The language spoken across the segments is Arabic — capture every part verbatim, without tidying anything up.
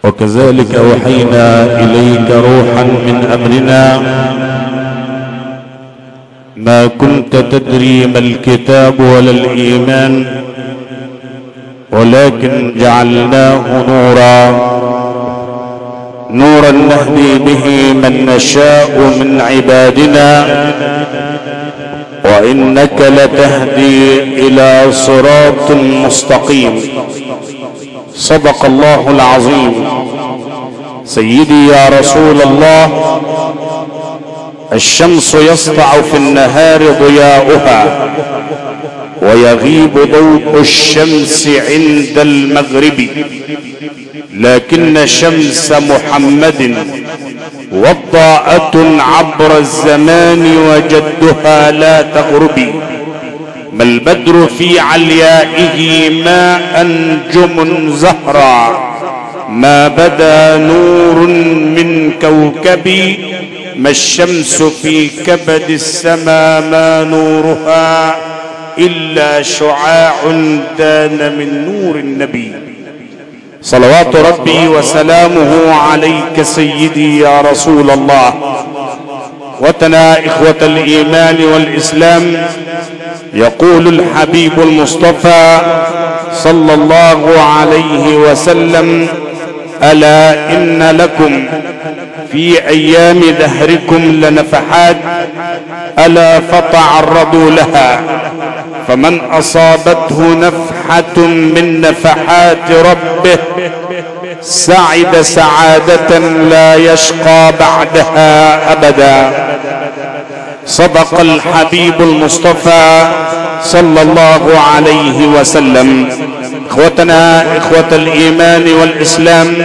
وكذلك أوحينا إليك روحا من أمرنا ما كنت تدري ما الكتاب ولا الإيمان ولكن جعلناه نورا نورا نهدي به من نشاء من عبادنا وإنك لتهدي إلى صراط مستقيم. صدق الله العظيم. سيدي يا رسول الله، الشمس يسطع في النهار ضياؤها ويغيب ضوء الشمس عند المغرب، لكن شمس محمد وضاءة عبر الزمان وجدها لا تغرب. ما البدر في عليائه ما أنجم زهرا، ما بدا نور من كوكب، ما الشمس في كبد السما ما نورها إلا شعاع دان من نور النبي. صلوات ربي وسلامه عليك سيدي يا رسول الله. وتنا إخوة الإيمان والإسلام، يقول الحبيب المصطفى صلى الله عليه وسلم: ألا إن لكم في أيام دهركم لنفحات، ألا فتعرضوا لها، فمن أصابته نفحة من نفحات ربه سعد سعادة لا يشقى بعدها أبدا. صدق الحبيب المصطفى صلى الله عليه وسلم. اخوتنا اخوة الايمان والاسلام،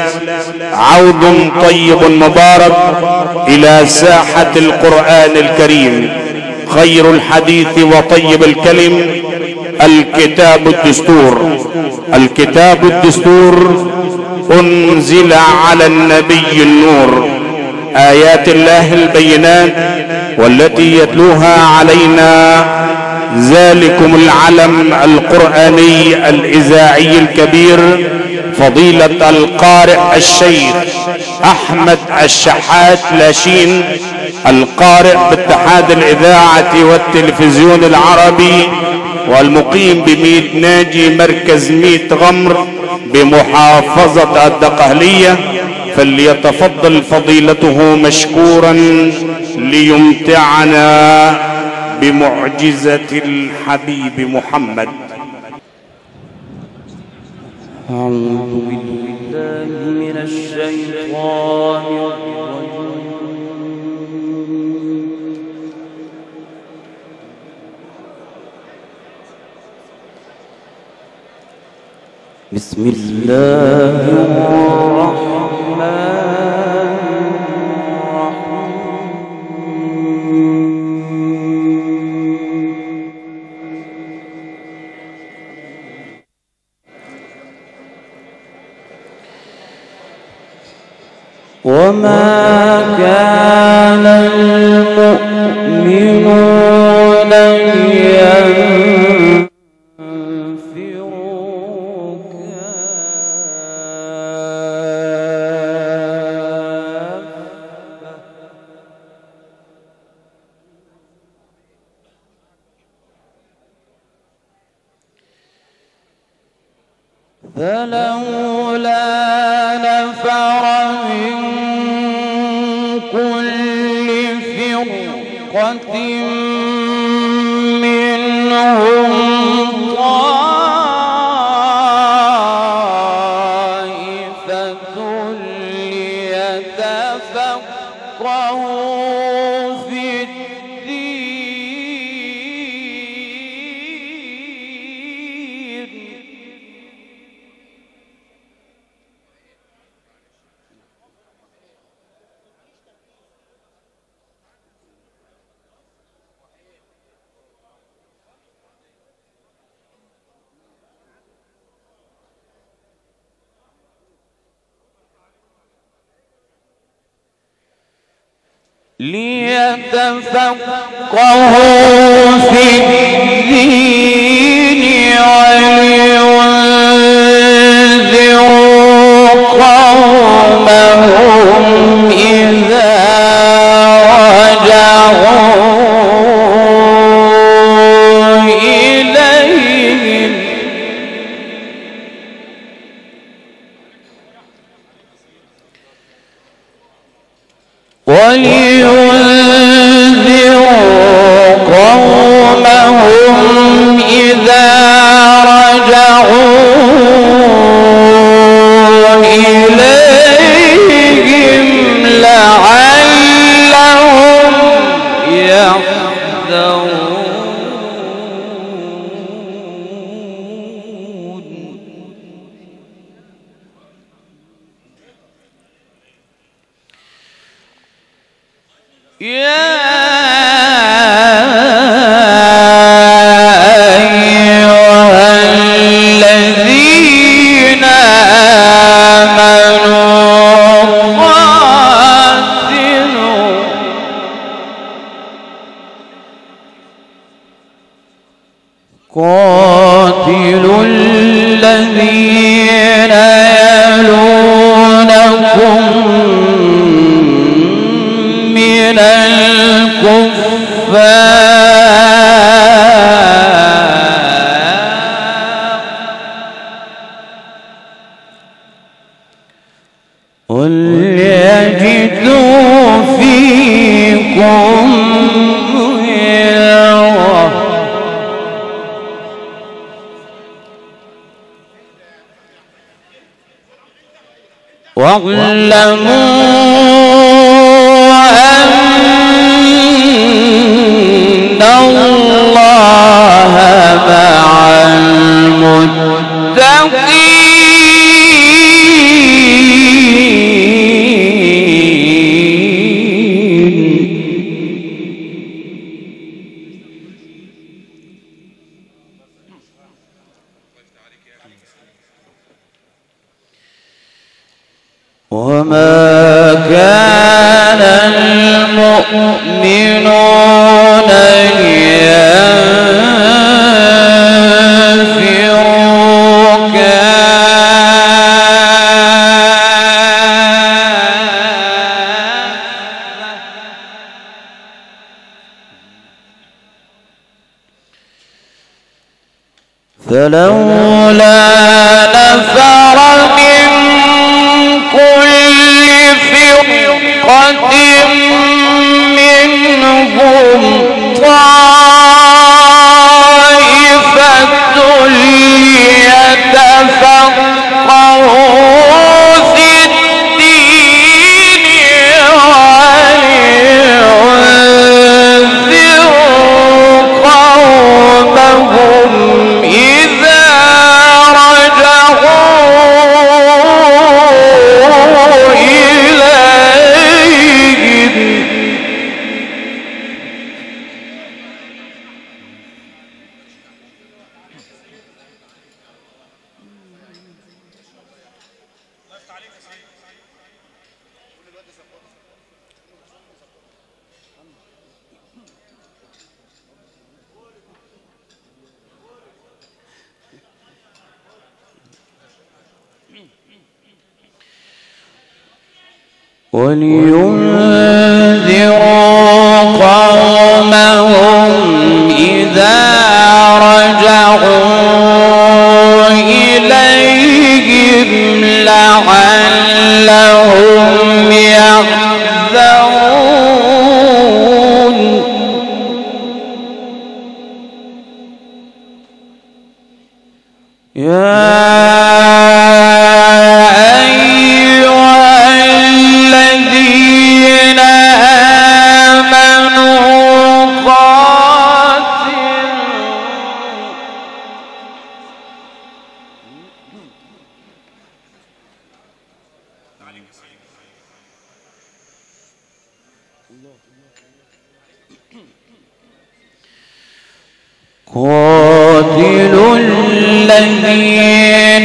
عود طيب مبارك الى ساحة القرآن الكريم. خير الحديث وطيب الكلم الكتاب الدستور. الكتاب الدستور انزل على النبي النور، آيات الله البينات والتي يتلوها علينا ذلكم العلم القرآني الإذاعي الكبير فضيلة القارئ الشيخ أحمد الشحات لاشين، القارئ باتحاد الإذاعة والتلفزيون العربي، والمقيم بميت ناجي مركز ميت غمر بمحافظة الدقهلية. فليتفضل فضيلته مشكورا ليمتعنا بمعجزة الحبيب محمد. أعوذ بالله من الشيطان الرجيم. بسم الله الرحمن وما كان المؤمنون لينفروا كافة فلولا نفر من كل فرقة منهم طائفة ليتفقهوا في الدين. ليتفقهوا في الدين ولينذروا قومهم ولينذروا قومهم إذا رجعوا إليهم لعلهم يحذرون. يا أيها الذين آمنوا قاتلوا قاتلوا الذين يلونكم من الكفار وليجدوا فيكم غلظة واعلموا أن الله مع وما كان المؤمنون لينفروا كافة فلولا نفر من كل فرقة منهم طائفة ليتفقهوا في الدين ولينذروا قومهم إذا رجعوا ولينذروا قومهم إذا رجعوا إليهم لعلهم يحذرون. يا قاتلوا الذين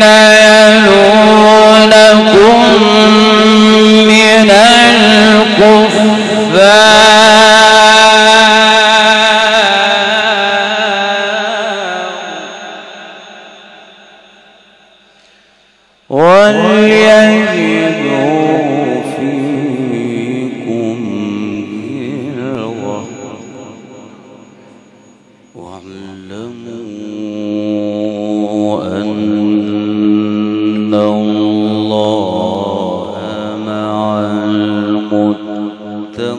يلونكم من الكفار وليجدوا فيكم غلظة واعلموا أن الله مع المتقين.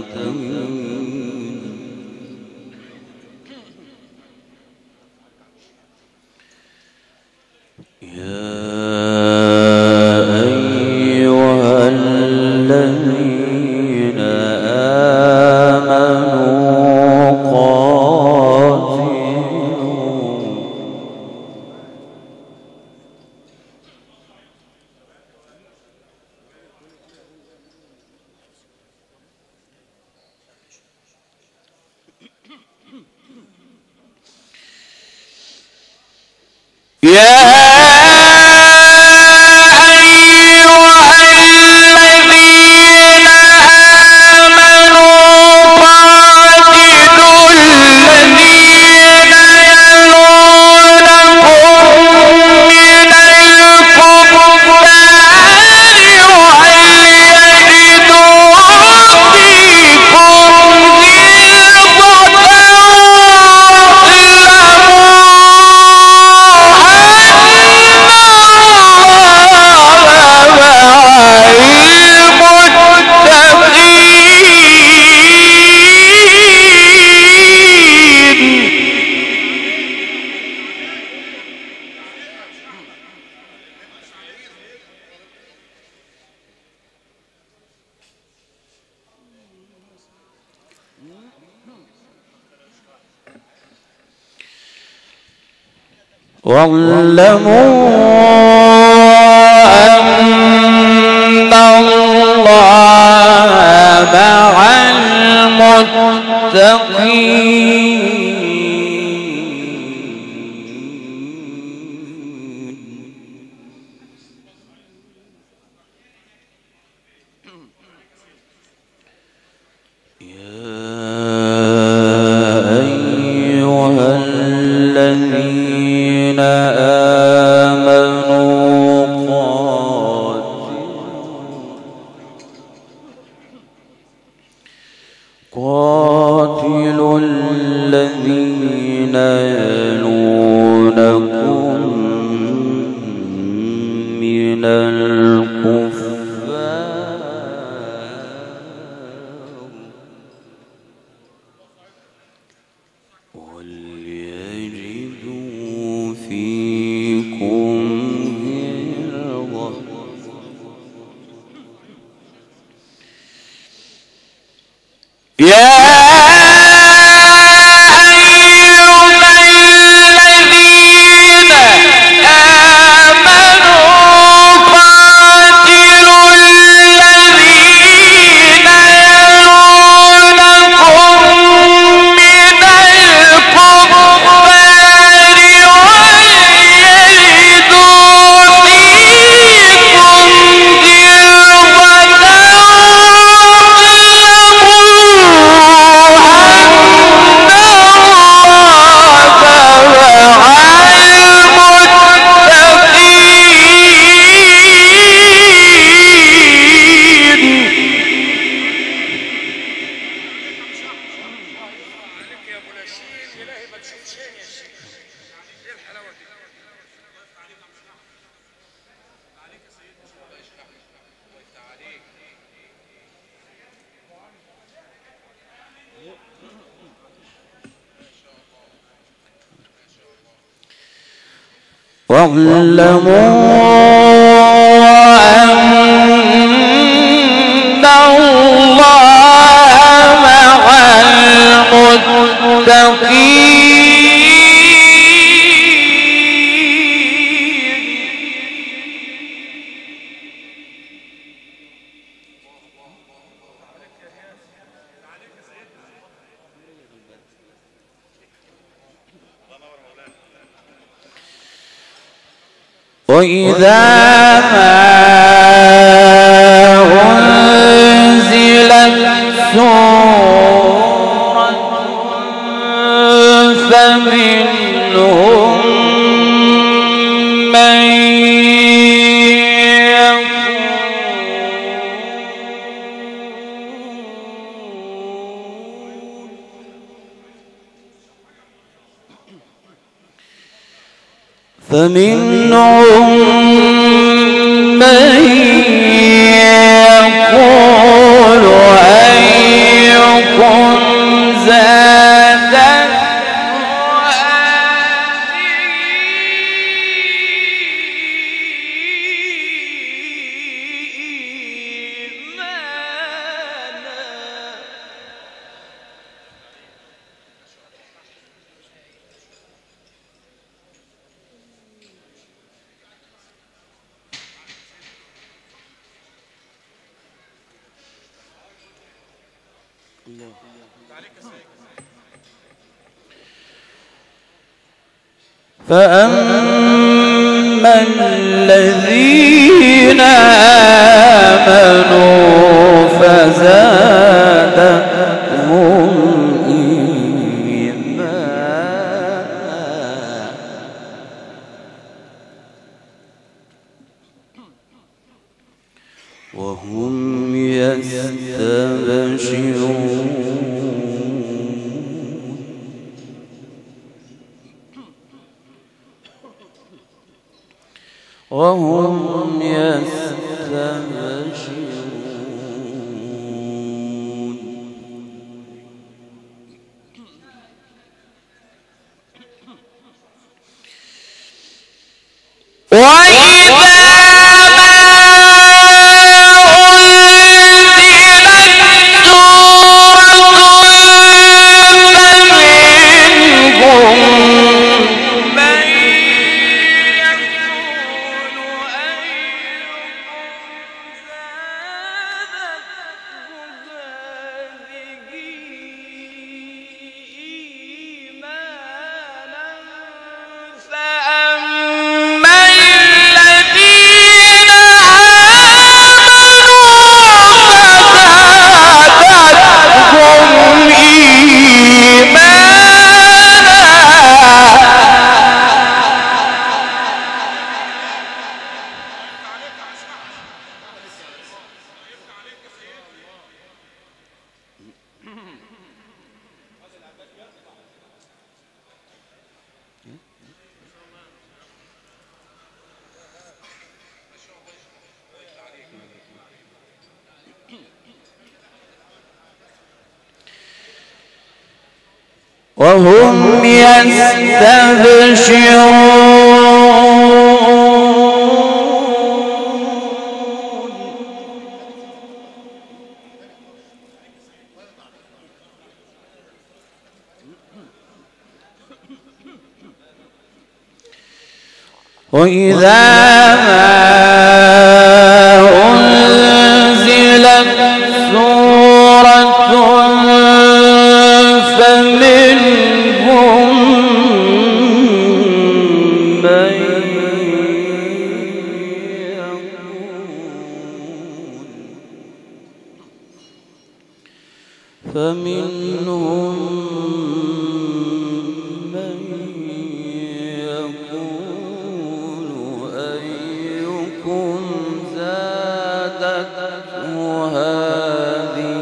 واعلموا أن الله مع المتقين. قاتلوا الذين يلونكم من الكفار وليجدوا فيكم غلظة. يا واعلموا أن الله مع وإذا ما أنزلت سورة فمنهم من فمنهم من يقول أيكم زادته هذه فأما الذين آمنوا فزادتهم إيمانا وهم يستبشرون وهم يستبشرون وإذا وهم يستبشرون وإذا ما أنزلت سورة فمنهم من يقول فمنهم من يقول أيكم زادته هذه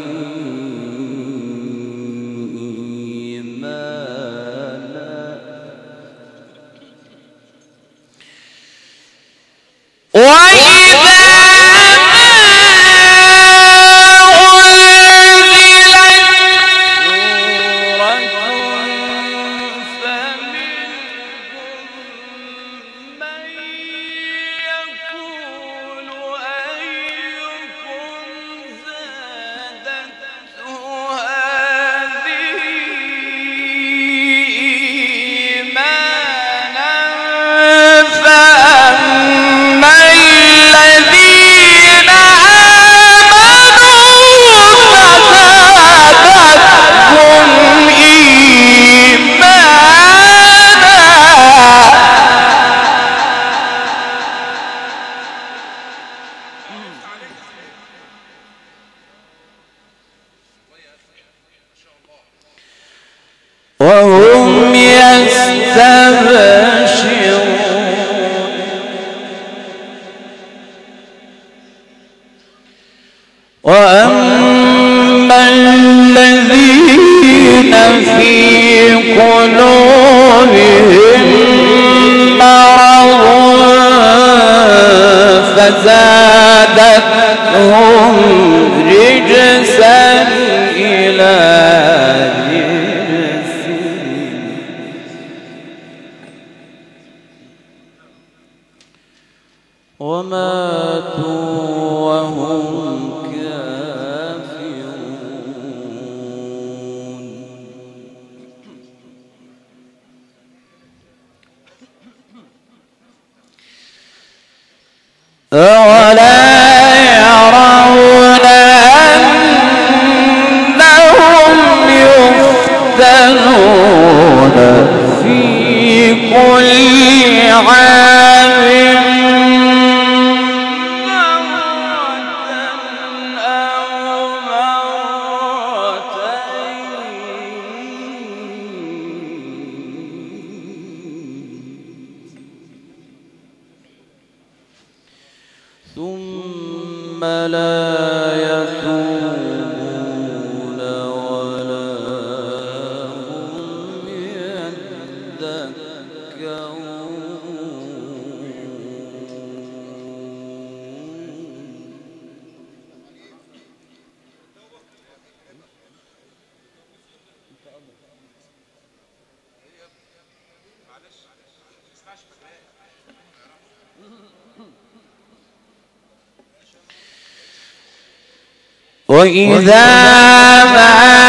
وهم يستبشرون وأما الذين في قلوبهم مرض فزادتهم رجسا إلى وماتوا وهم كافرون أولا يرون أنهم ثم لا يتوبون ولا هم يذكرون. وإذا ما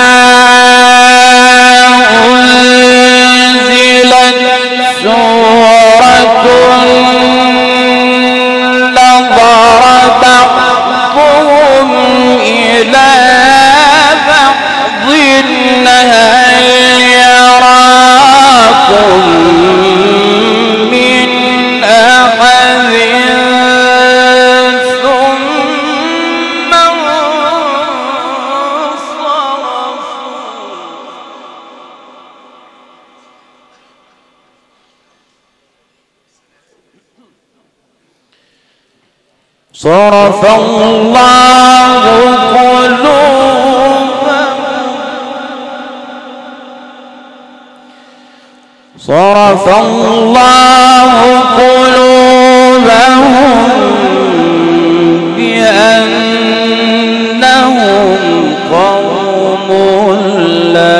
أنزلت سورة نظر بعضهم إلى بعض هل يراكم من أحد صرف الله قلوبهم صرف الله قلوبهم بأنهم قوم لا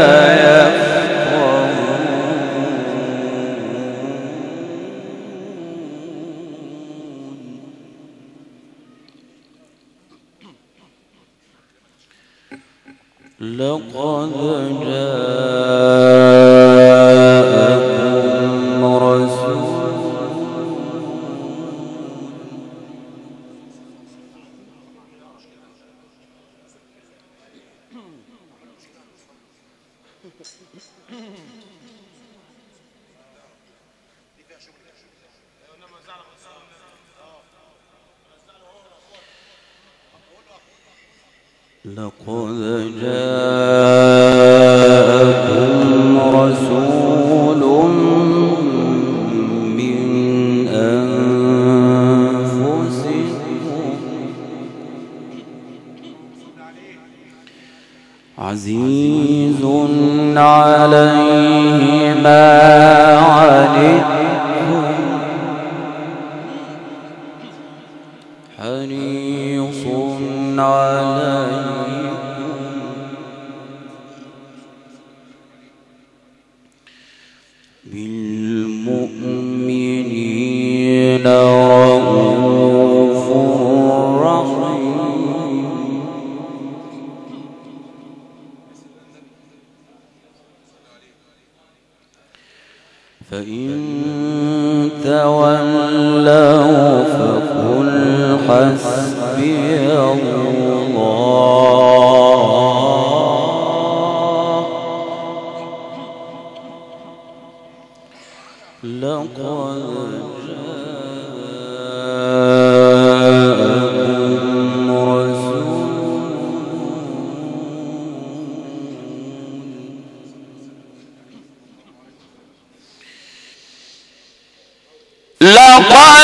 لقد جاءكم رسول لقد جاءكم رسول من أنفسكم عزيز عليه ما عنتم حريص عليكم بالمؤمنين رؤوف رحيم. فإن تولوا فقل حسبي الله لقد جاءكم رسول لقد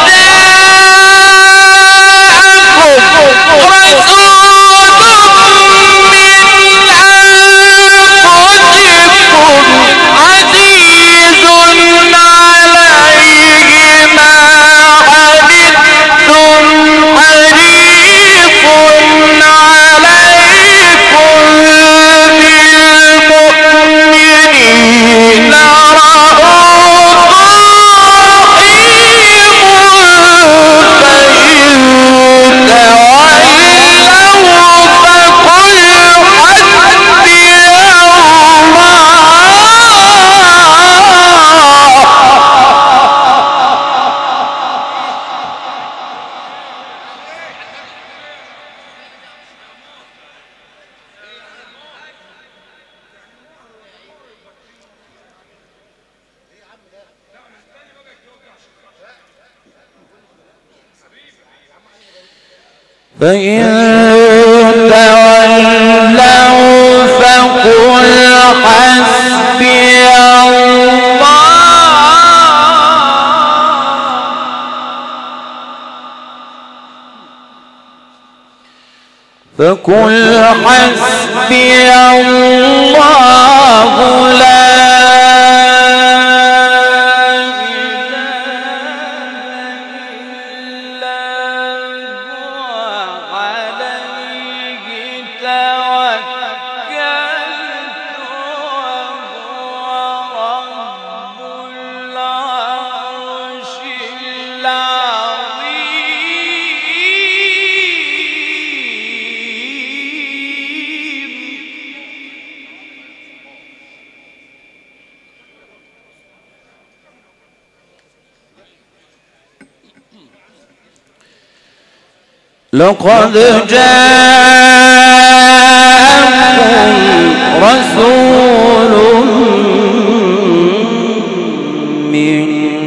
فإن تولوا فقل حسبي الله فقل حسبي الله لا لقد جاءكم رسول من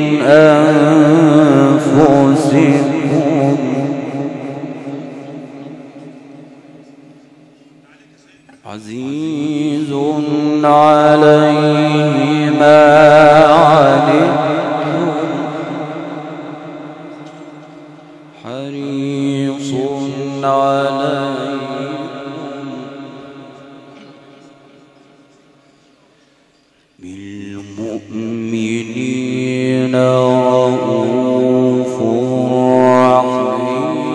أنفسكم عزيز عليه ما عنتم حريص عليكم بالمؤمنين رؤوف رحيم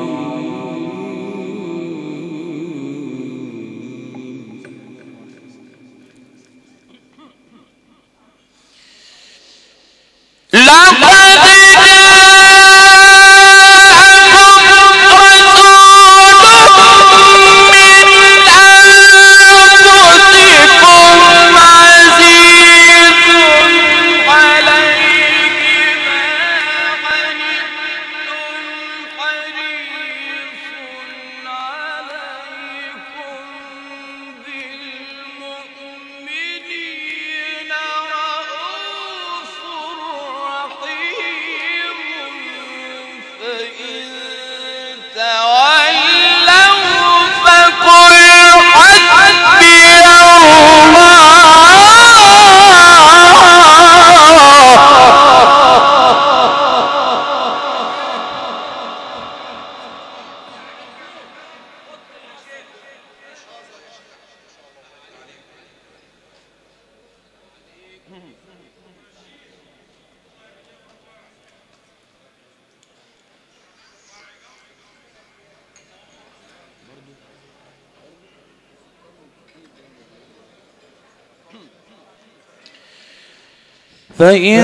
فإن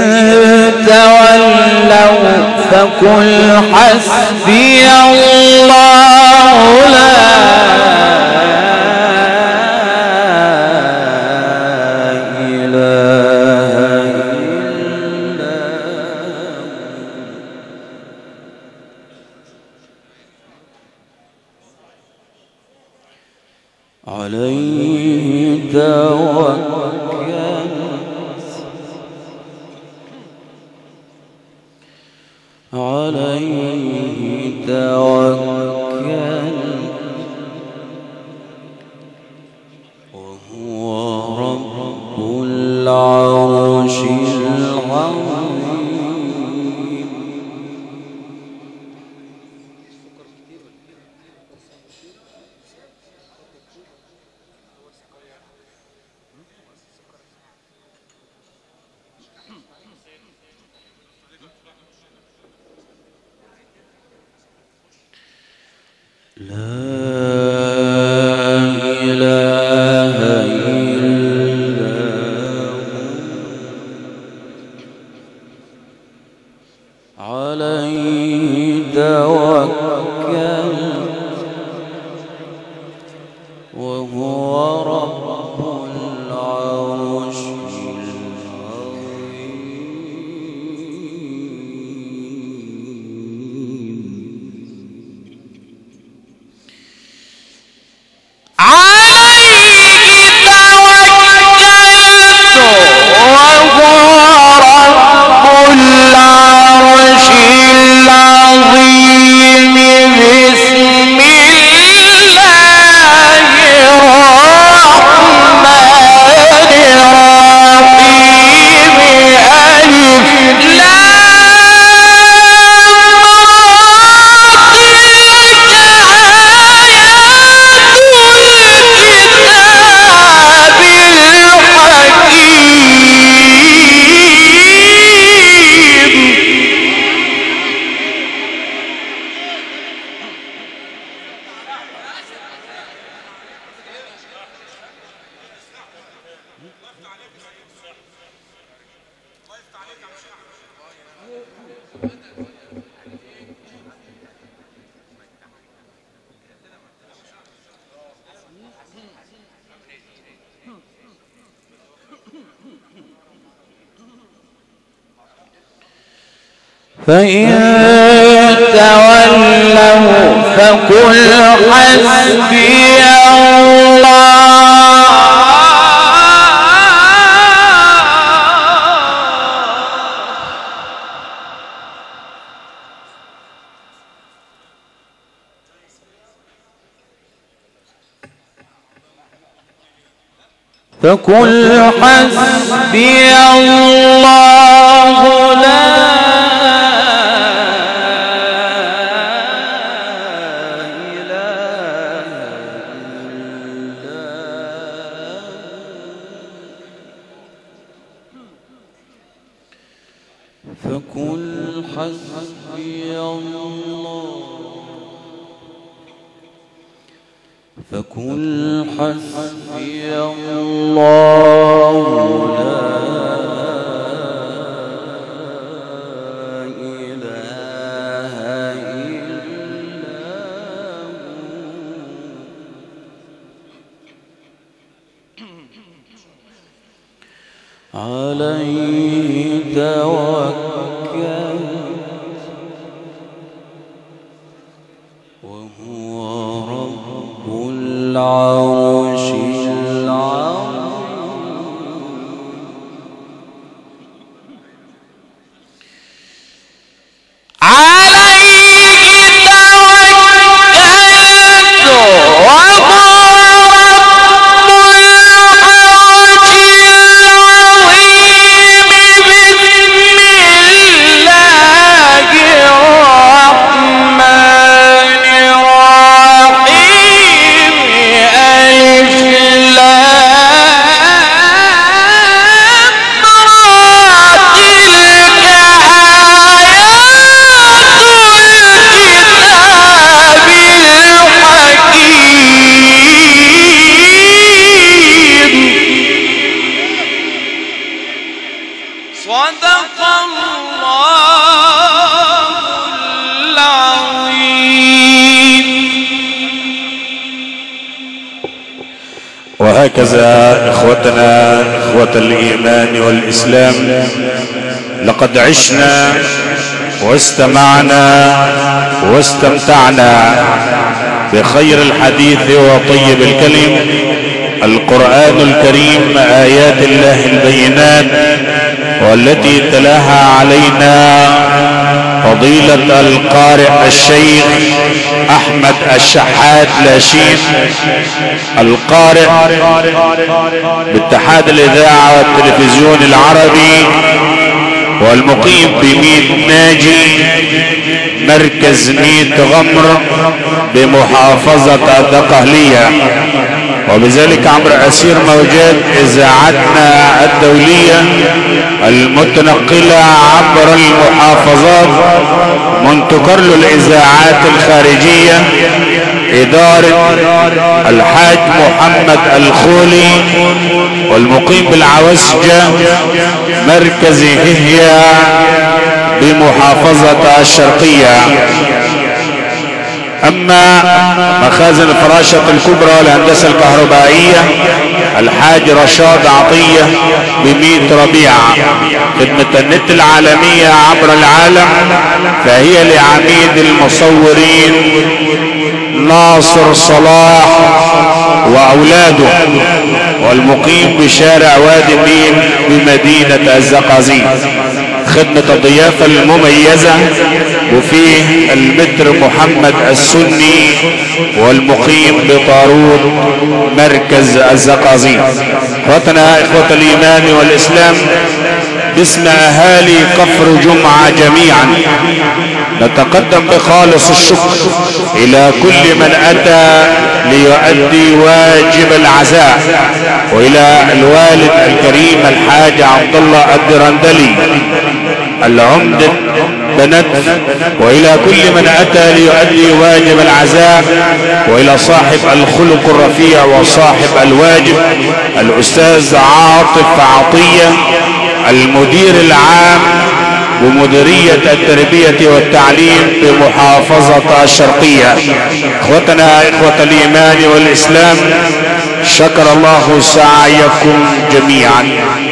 تولوا فقل حسبي الله لا إله إلا هو عليه توكلت عليه توكلت وهو رب العرش العظيم لا إله إلا هو عليه توكلت وهو رب العرش العظيم فإن تولوا فقل حسبي الله فقل حسبي الله لا فقل حسبي الله فقل حسبي الله لا إله إلا هو عليه توكل وهو رب العرش العظيم عليه توكلت وهو رب العرش العظيم بسم الله الرحمن الرحيم ألف لام را تلك آيات الكتاب الحكيم صدق الله العظيم. وهكذا إخوتنا إخوة الإيمان والإسلام لقد عشنا واستمعنا واستمتعنا بخير الحديث وطيب الكلم القرآن الكريم آيات الله البينات والتي تلاها علينا فضيلة القارئ الشيخ أحمد الشحات لاشين القارئ باتحاد الإذاعة والتلفزيون العربي والمقيم بميت ناجي مركز ميت غمر بمحافظة الدقهلية، وبذلك عبر أسير موجات إذاعتنا الدولية المتنقلة عبر المحافظات منتقل الإذاعات الخارجية إدارة الحاج محمد الخولي والمقيم بالعوسجة مركز هي بمحافظة الشرقية. أما مخازن الفراشة الكبرى والهندسة الكهربائية الحاج رشاد عطية بميت ربيعة خدمة النت العالمية عبر العالم، فهي لعميد المصورين ناصر صلاح وأولاده والمقيم بشارع وادي النيل بمدينة الزقازيق. خدمة الضيافة المميزة وفيه المتر محمد السني والمقيم بطارود مركز الزقازيق. اخوتنا اخوة الايمان والاسلام، باسم اهالي كفر جمعة جميعا نتقدم بخالص الشكر الى كل من اتى ليؤدي واجب العزاء، والى الوالد الكريم الحاج عبد الله الدرندلي العمدة بنت، والى كل من اتى ليؤدي واجب العزاء، والى صاحب الخلق الرفيع وصاحب الواجب الاستاذ عاطف عطية المدير العام بمديرية التربية والتعليم بمحافظة الشرقية. اخوتنا اخوة الايمان والاسلام، شكر الله سعيكم جميعا.